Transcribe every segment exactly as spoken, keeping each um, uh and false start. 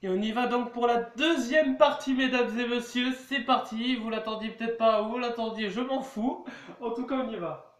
Et on y va donc pour la deuxième partie, mesdames et messieurs. C'est parti. Vous l'attendiez peut-être pas ou vous l'attendiez, je m'en fous. En tout cas, on y va.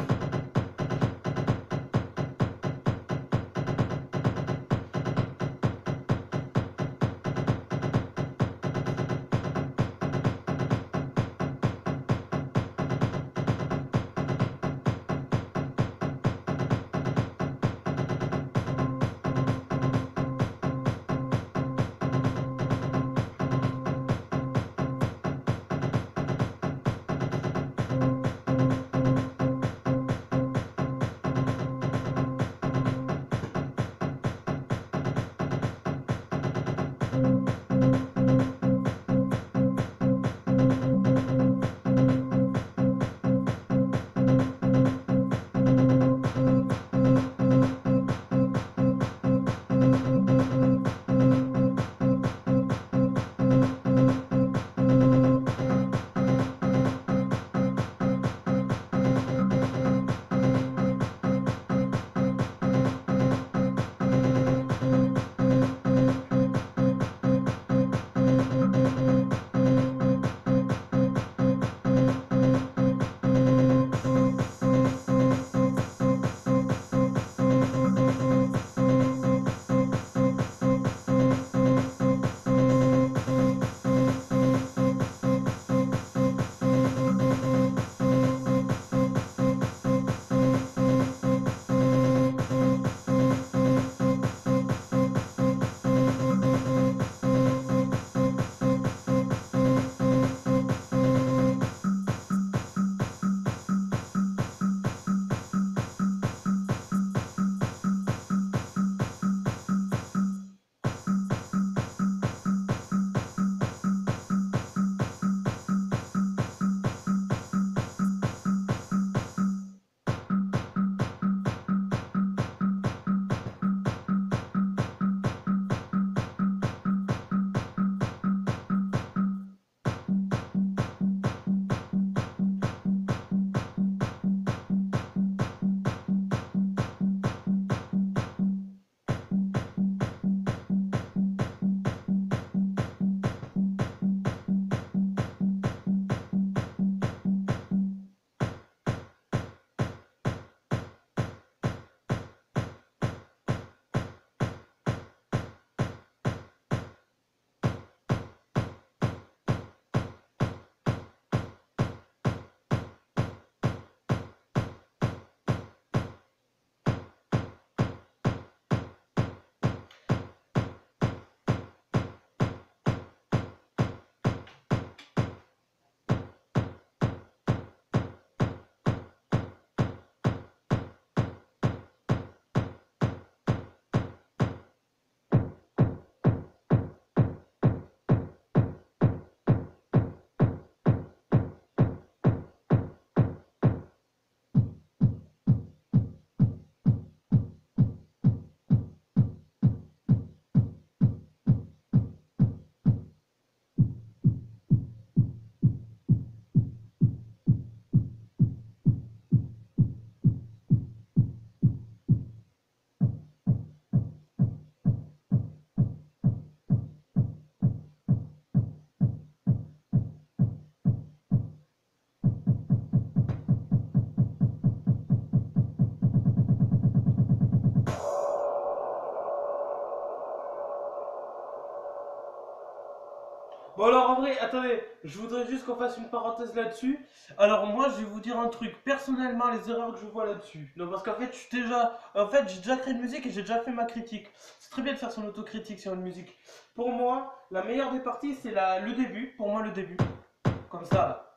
Bon alors en vrai, attendez, je voudrais juste qu'on fasse une parenthèse là-dessus. Alors moi, je vais vous dire un truc. Personnellement, les erreurs que je vois là-dessus. Non, parce qu'en fait, je suis déjà, en fait, j'ai déjà créé une musique et j'ai déjà fait ma critique. C'est très bien de faire son autocritique sur une musique. Pour moi, la meilleure des parties, c'est la, le début. Pour moi, le début. Comme ça.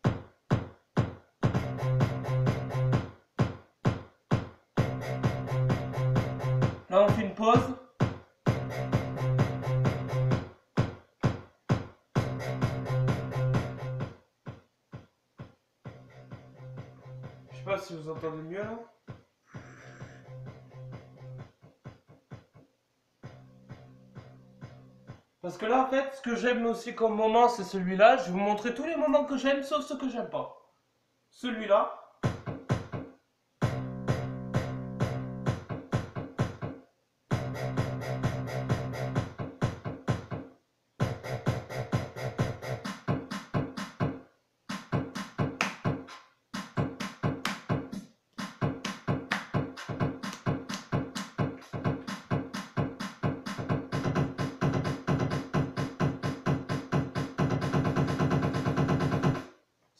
Là, là on fait une pause. Je sais pas si vous entendez mieux là. Parce que là, en fait, ce que j'aime aussi comme moment, c'est celui-là. Je vais vous montrer tous les moments que j'aime, sauf ceux que j'aime pas. Celui-là.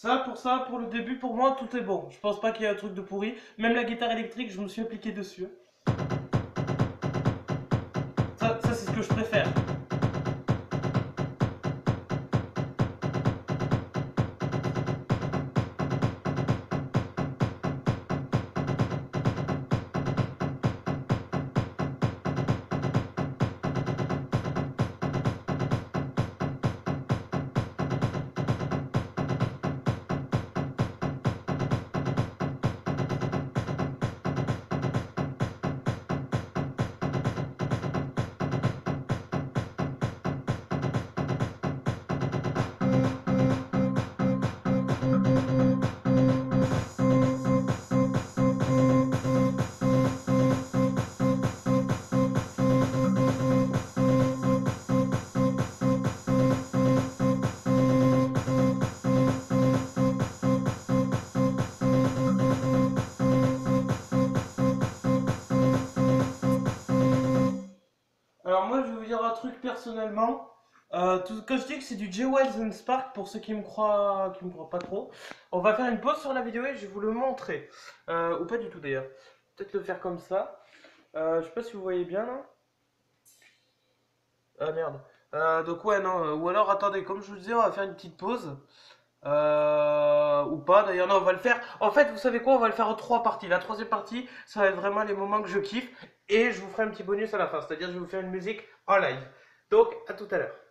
Ça, pour ça, pour le début, pour moi, tout est bon. Je pense pas qu'il y ait un truc de pourri. Même la guitare électrique, je me suis appliqué dessus. Ça, ça c'est ce que je préfère. Alors moi, je vais vous dire un truc personnellement. Euh, tout, quand je dis que c'est du J. Wells and Spark, pour ceux qui me croient, qui me croient pas trop, on va faire une pause sur la vidéo et je vais vous le montrer. Euh, ou pas du tout d'ailleurs. Peut-être le faire comme ça. Euh, je sais pas si vous voyez bien là. Ah merde. Euh, donc ouais, non. euh, Ou alors attendez, comme je vous disais, on va faire une petite pause. Euh, ou pas d'ailleurs, non, on va le faire. En fait, vous savez quoi? On va le faire en trois parties. La troisième partie, ça va être vraiment les moments que je kiffe. Et je vous ferai un petit bonus à la fin. C'est-à-dire, je vais vous faire une musique en live. Donc, à tout à l'heure.